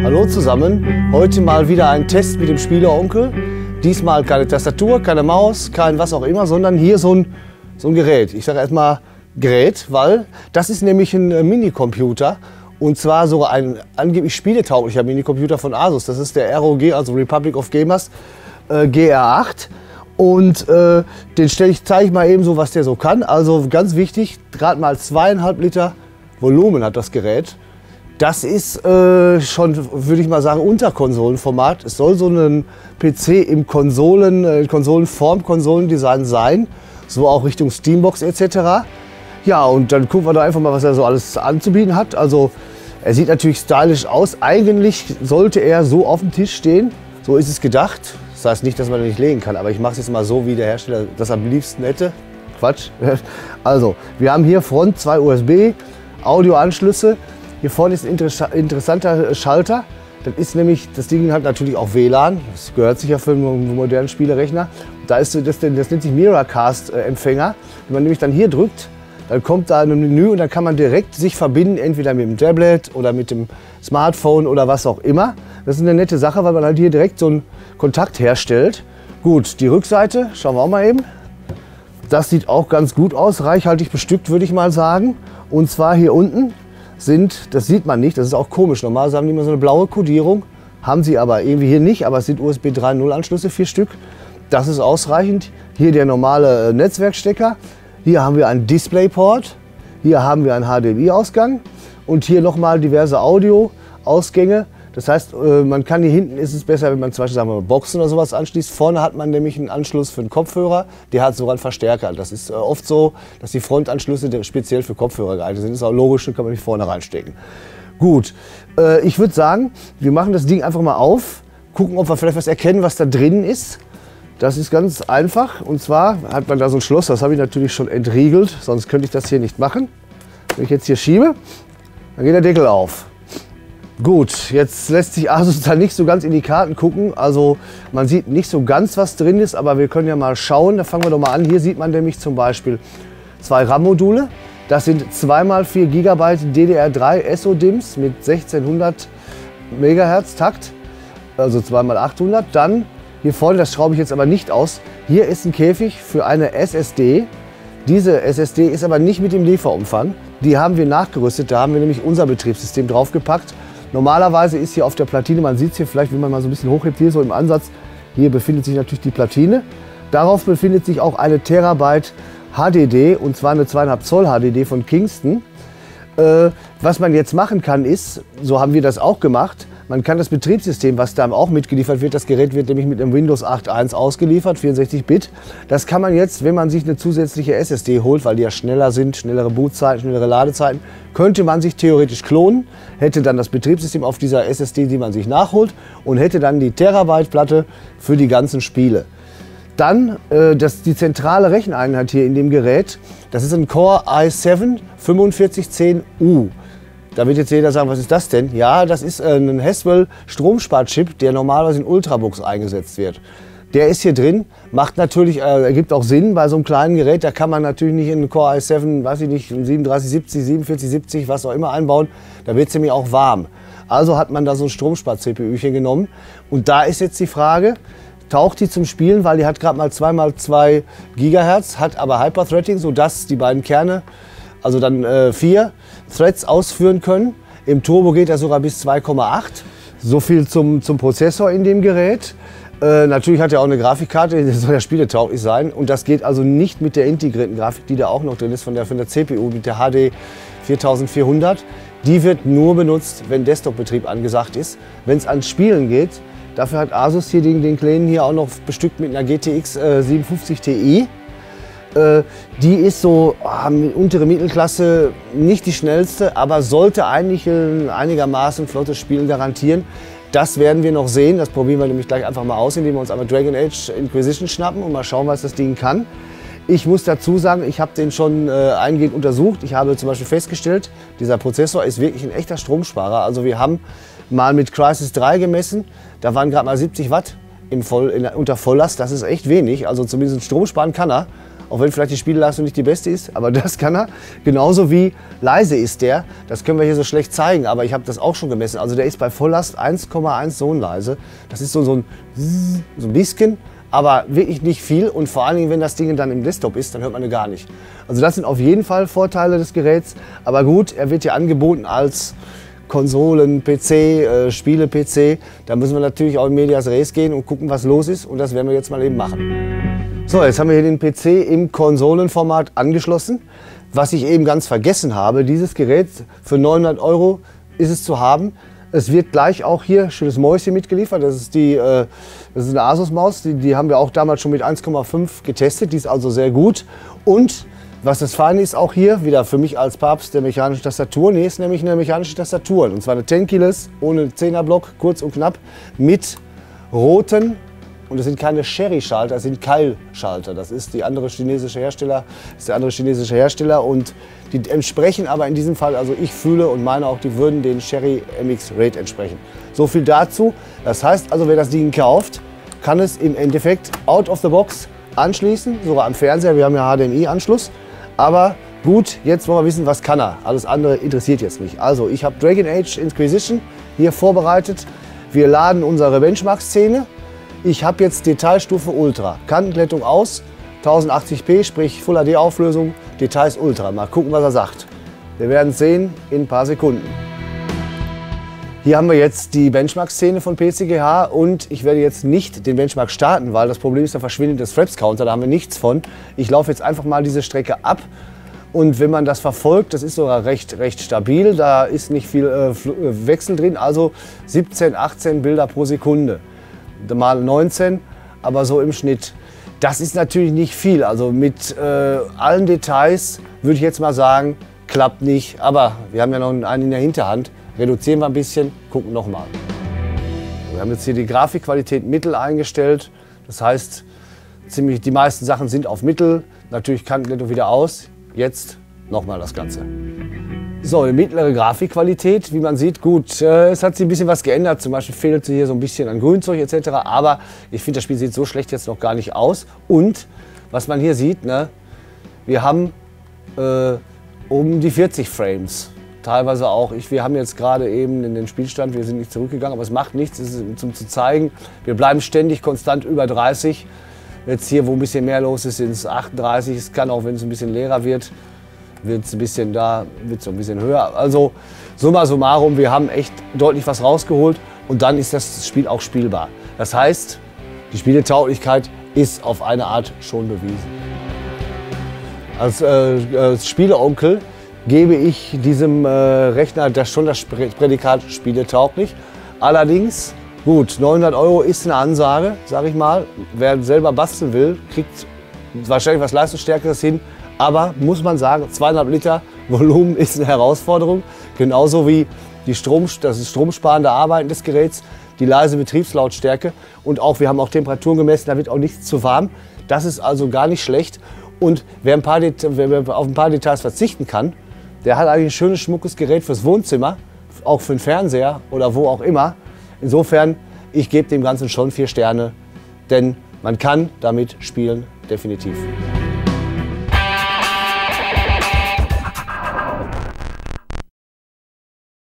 Hallo zusammen, heute mal wieder ein Test mit dem Spieleronkel. Diesmal keine Tastatur, keine Maus, kein was auch immer, sondern hier so ein Gerät. Ich sage erstmal Gerät, weil das ist nämlich ein Minicomputer. Und zwar so ein angeblich spieletauglicher Minicomputer von Asus. Das ist der ROG, also Republic of Gamers GR8. Und den zeige ich mal eben so, was der so kann. Also ganz wichtig, gerade mal 2,5 Liter Volumen hat das Gerät. Das ist schon, würde ich mal sagen, unter Konsolenformat. Es soll so ein PC im Konsolenform, Konsolendesign sein. So auch Richtung Steambox etc. Ja, und dann gucken wir da einfach mal, was er so alles anzubieten hat. Also er sieht natürlich stylisch aus. Eigentlich sollte er so auf dem Tisch stehen. So ist es gedacht. Das heißt nicht, dass man den nicht legen kann, aber ich mache es jetzt mal so, wie der Hersteller das am liebsten hätte. Quatsch. Also, wir haben hier Front 2 USB, Audioanschlüsse. Hier vorne ist ein interessanter Schalter. Das ist nämlich, das Ding hat natürlich auch WLAN. Das gehört sicher für einen modernen Spielerechner. Da ist das nennt sich Miracast-Empfänger. Wenn man nämlich dann hier drückt, dann kommt da ein Menü und dann kann man direkt sich verbinden, entweder mit dem Tablet oder mit dem Smartphone oder was auch immer. Das ist eine nette Sache, weil man halt hier direkt so einen Kontakt herstellt. Gut, die Rückseite, schauen wir auch mal eben. Das sieht auch ganz gut aus, reichhaltig bestückt, würde ich mal sagen. Und zwar hier unten sind, das sieht man nicht, das ist auch komisch, normalerweise haben die immer so eine blaue Kodierung, haben sie aber irgendwie hier nicht, aber es sind USB 3.0 Anschlüsse, 4 Stück. Das ist ausreichend. Hier der normale Netzwerkstecker. Hier haben wir einen DisplayPort, hier haben wir einen HDMI-Ausgang und hier nochmal diverse Audio-Ausgänge. Das heißt, man kann hier hinten, ist es besser, wenn man zum Beispiel sagen wir, Boxen oder sowas anschließt. Vorne hat man nämlich einen Anschluss für einen Kopfhörer, der hat sogar einen Verstärker. Das ist oft so, dass die Frontanschlüsse speziell für Kopfhörer geeignet sind. Das ist auch logisch, dann kann man nicht vorne reinstecken. Gut, ich würde sagen, wir machen das Ding einfach mal auf, gucken, ob wir vielleicht was erkennen, was da drin ist. Das ist ganz einfach, und zwar hat man da so ein Schloss, das habe ich natürlich schon entriegelt, sonst könnte ich das hier nicht machen. Wenn ich jetzt hier schiebe, dann geht der Deckel auf. Gut, jetzt lässt sich Asus da nicht so ganz in die Karten gucken, also man sieht nicht so ganz, was drin ist, aber wir können ja mal schauen. Da fangen wir doch mal an. Hier sieht man nämlich zum Beispiel 2 RAM-Module. Das sind 2x4 GB DDR3 SO-DIMMs mit 1600 MHz Takt, also 2x800. Dann hier vorne, das schraube ich jetzt aber nicht aus, hier ist ein Käfig für eine SSD. Diese SSD ist aber nicht mit dem Lieferumfang. Die haben wir nachgerüstet, da haben wir nämlich unser Betriebssystem draufgepackt. Normalerweise ist hier auf der Platine, man sieht es hier vielleicht, wenn man mal so ein bisschen hochhebt, hier so im Ansatz, hier befindet sich natürlich die Platine. Darauf befindet sich auch eine Terabyte HDD, und zwar eine 2,5 Zoll HDD von Kingston. Was man jetzt machen kann ist, so haben wir das auch gemacht, man kann das Betriebssystem, was da auch mitgeliefert wird, das Gerät wird nämlich mit einem Windows 8.1 ausgeliefert, 64-Bit. Das kann man jetzt, wenn man sich eine zusätzliche SSD holt, weil die ja schneller sind, schnellere Bootzeiten, schnellere Ladezeiten, könnte man sich theoretisch klonen, hätte dann das Betriebssystem auf dieser SSD, die man sich nachholt, und hätte dann die Terabyte-Platte für die ganzen Spiele. Dann die zentrale Recheneinheit hier in dem Gerät, das ist ein Core i7 4510U. Da wird jetzt jeder sagen, was ist das denn? Ja, das ist ein Haswell Stromsparchip, der normalerweise in Ultrabooks eingesetzt wird. Der ist hier drin, macht natürlich, ergibt auch Sinn bei so einem kleinen Gerät. Da kann man natürlich nicht in einen Core i7, weiß ich nicht, 3770, 4770, was auch immer einbauen. Da wird es nämlich auch warm. Also hat man da so ein Stromspar-CPUchen genommen. Und da ist jetzt die Frage, taucht die zum Spielen, weil die hat gerade mal 2x2 GHz, hat aber Hyperthreading, sodass die beiden Kerne, also dann 4 Threads ausführen können. Im Turbo geht er sogar bis 2,8. So viel zum Prozessor in dem Gerät. Natürlich hat er auch eine Grafikkarte, die soll ja spieletauglich sein. Und das geht also nicht mit der integrierten Grafik, die da auch noch drin ist von der CPU, mit der HD 4400. Die wird nur benutzt, wenn Desktop-Betrieb angesagt ist. Wenn es ans Spielen geht, dafür hat Asus hier den kleinen hier auch noch bestückt mit einer GTX 750 Ti. Die ist so untere Mittelklasse, nicht die schnellste, aber sollte eigentlich ein einigermaßen flottes Spiel garantieren. Das werden wir noch sehen, das probieren wir nämlich gleich einfach mal aus, indem wir uns einmal Dragon Age Inquisition schnappen und mal schauen, was das Ding kann. Ich muss dazu sagen, ich habe den schon eingehend untersucht. Ich habe zum Beispiel festgestellt, dieser Prozessor ist wirklich ein echter Stromsparer. Also wir haben mal mit Crysis 3 gemessen, da waren gerade mal 70 Watt unter Volllast, das ist echt wenig, also zumindest Strom sparen kann er. Auch wenn vielleicht die Spielleistung nicht die beste ist, aber das kann er. Genauso wie leise ist der. Das können wir hier so schlecht zeigen, aber ich habe das auch schon gemessen. Also der ist bei Volllast 1,1 Sohn leise. Das ist so ein bisschen, aber wirklich nicht viel. Und vor allen Dingen, wenn das Ding dann im Desktop ist, dann hört man ihn gar nicht. Also das sind auf jeden Fall Vorteile des Geräts. Aber gut, er wird hier angeboten als Konsolen-PC, Spiele-PC. Da müssen wir natürlich auch in Medias Res gehen und gucken, was los ist. Und das werden wir jetzt mal eben machen. So, jetzt haben wir hier den PC im Konsolenformat angeschlossen. Was ich eben ganz vergessen habe, dieses Gerät für 900 € ist es zu haben. Es wird gleich auch hier schönes Mäuschen mitgeliefert. Das ist eine Asus-Maus. Die haben wir auch damals schon mit 1,5 getestet. Die ist also sehr gut. Und was das Feine ist, auch hier wieder für mich als Papst der mechanischen Tastatur. Nee, ist nämlich eine mechanische Tastatur. Und zwar eine Tenkeyless ohne 10er-Block, kurz und knapp, mit roten. Und das sind keine Sherry-Schalter, das sind Keil-Schalter. Das ist der andere chinesische Hersteller. Und die entsprechen aber in diesem Fall, also ich fühle und meine auch, die würden den Sherry MX Raid entsprechen. So viel dazu. Das heißt also, wer das Ding kauft, kann es im Endeffekt out of the box anschließen, sogar am Fernseher. Wir haben ja HDMI-Anschluss. Aber gut, jetzt wollen wir wissen, was kann er. Alles andere interessiert jetzt nicht. Also, ich habe Dragon Age Inquisition hier vorbereitet. Wir laden unsere Benchmark-Szene. Ich habe jetzt Detailstufe Ultra. Kantenglättung aus, 1080p, sprich Full HD Auflösung, Details Ultra. Mal gucken, was er sagt. Wir werden es sehen in ein paar Sekunden. Hier haben wir jetzt die Benchmark-Szene von PCGH und ich werde jetzt nicht den Benchmark starten, weil das Problem ist, da verschwindet das Fraps-Counter, da haben wir nichts von. Ich laufe jetzt einfach mal diese Strecke ab und wenn man das verfolgt, das ist sogar recht stabil, da ist nicht viel Wechsel drin, also 17, 18 Bilder pro Sekunde. Mal 19, aber so im Schnitt. Das ist natürlich nicht viel, also mit allen Details würde ich jetzt mal sagen, klappt nicht, aber wir haben ja noch einen in der Hinterhand. Reduzieren wir ein bisschen, gucken nochmal. Wir haben jetzt hier die Grafikqualität Mittel eingestellt. Das heißt, die meisten Sachen sind auf Mittel. Natürlich Kantenglättung wieder aus. Jetzt nochmal das Ganze. So, die mittlere Grafikqualität, wie man sieht, gut, es hat sich ein bisschen was geändert. Zum Beispiel fehlt sie hier so ein bisschen an Grünzeug etc. Aber ich finde, das Spiel sieht so schlecht jetzt noch gar nicht aus. Und was man hier sieht, ne, wir haben um die 40 Frames. Teilweise auch, wir haben jetzt gerade eben in den Spielstand, wir sind nicht zurückgegangen, aber es macht nichts, es ist, um zu zeigen, wir bleiben ständig konstant über 30. Jetzt hier, wo ein bisschen mehr los ist, sind es 38. Es kann auch, wenn es ein bisschen leerer wird, wird es ein bisschen höher. Also summa summarum, wir haben echt deutlich was rausgeholt und dann ist das Spiel auch spielbar. Das heißt, die Spieletauglichkeit ist auf eine Art schon bewiesen. Als Spieleonkel gebe ich diesem Rechner schon das Prädikat spieletauglich. Allerdings, gut, 900 € ist eine Ansage, sage ich mal. Wer selber basteln will, kriegt wahrscheinlich was Leistungsstärkeres hin. Aber muss man sagen, 2,5 Liter Volumen ist eine Herausforderung. Genauso wie das stromsparende Arbeiten des Geräts, die leise Betriebslautstärke. Und auch, wir haben auch Temperaturen gemessen, da wird auch nichts zu warm. Das ist also gar nicht schlecht. Und wer auf ein paar Details verzichten kann, der hat eigentlich ein schönes, schmuckes Gerät fürs Wohnzimmer, auch für den Fernseher oder wo auch immer. Insofern, ich gebe dem Ganzen schon 4 Sterne, denn man kann damit spielen, definitiv.